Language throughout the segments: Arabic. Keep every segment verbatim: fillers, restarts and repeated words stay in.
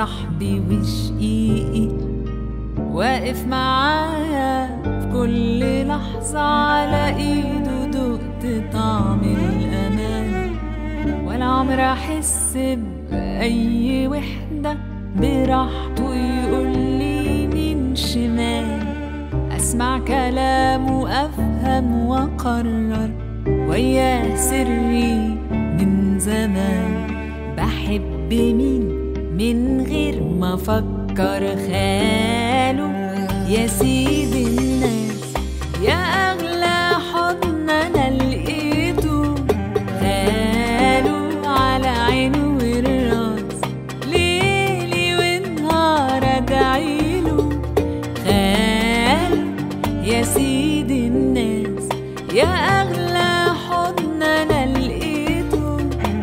صاحبي وشقيقي، واقف معايا في كل لحظة، على ايده دقت طعم الأمان. ولا عمري أحس بأي وحدة، براحته يقولي يمين شمال، أسمع كلامه أفهم وأقرر، وياه سري من زمان. بحب مين من غير ما أفكر، خاله يا سيد الناس، يا أغلى حضن أنا لقيته، خاله على عينه والراس، ليلي ونهار أدعيله. خاله يا سيد الناس، يا أغلى حضن أنا لقيته،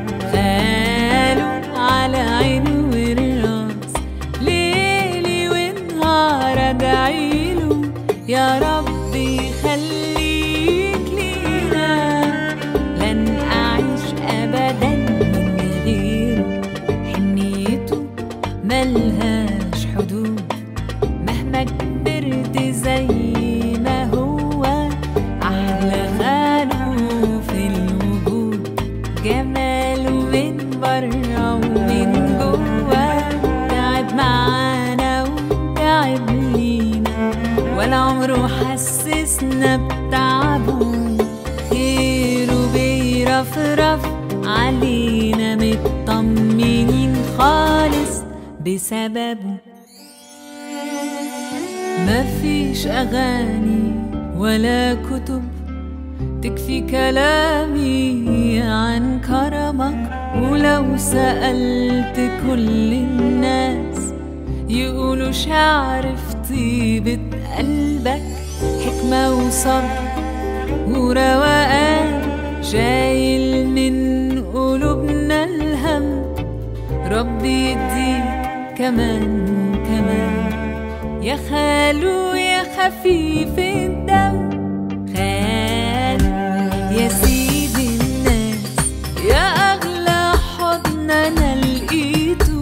خاله على عينه والراس، ليلي ونهار أدعيله. يا ربي خليك لينا، لن أعيش أبدا من غيره، حنيته ملهاش حدود، مهما كبرت زي ما هو أحلى خاله في الوجود. جماله من برا ومن جوا، تعب معانا وتعب لينا، ولا عمره حسسنا بتعبه، خيره بيرفرف علينا، مطمنين خالص بسببه. مفيش أغاني ولا كتب تكفي كلامي عن كرمك، ولو سألت كل الناس يقولوا شعر في طيبة قلبك، حكمة وصبر وروقان، شايل من قلوبنا الهم، ربي يديك كمان كمان. يا خالو يا خفيف الدم، خالو يا سيد الناس، يا أغلى حضن أنا لقيته،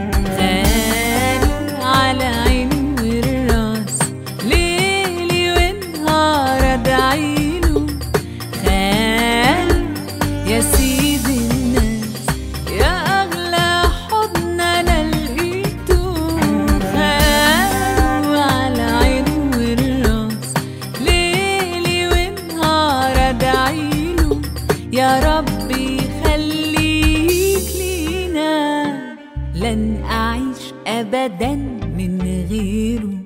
خالو على عينه والراس، ليلي ونهار أدعيله. خالو يا سيد الناس، يا أغلى حضن أنا لقيته، خالو على عينه والراس، ليلي ونهار أدعيله. يا ربي خليك لينا، لن أعيش أبدا من غيره.